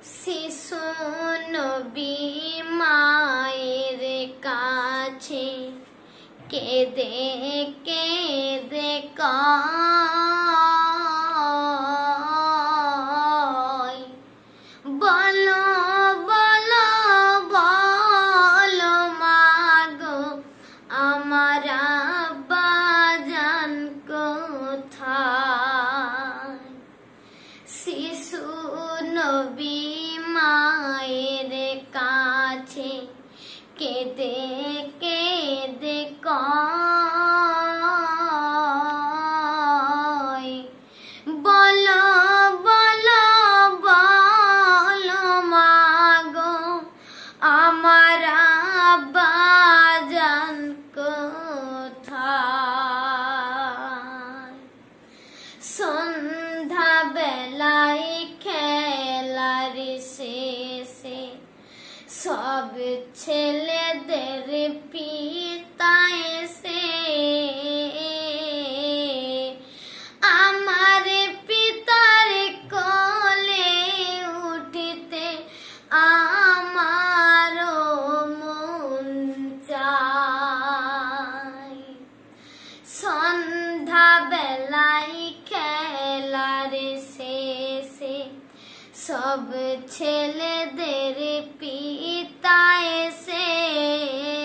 শিশু নবী মায়ের কাছে কেঁদে কেঁদে কয়, বলো বলো বলো মাগো আমার আব্বাজান কোথায়। শিশু নবী মায়ের কাছে কেঁদে কেঁদে কয়, বলো বলো বলো মাগো আমার আব্বাজান কোথায়। সন্ধ্যা বেলায় খেলার শেষে সব ছেলেদের পিতা এসে আমার পিতার কোলে উঠিতে আমারও মন চায়। সন্ধ্যা বেলায় খেলার শেষে সব ছেলেদের পিতা এসে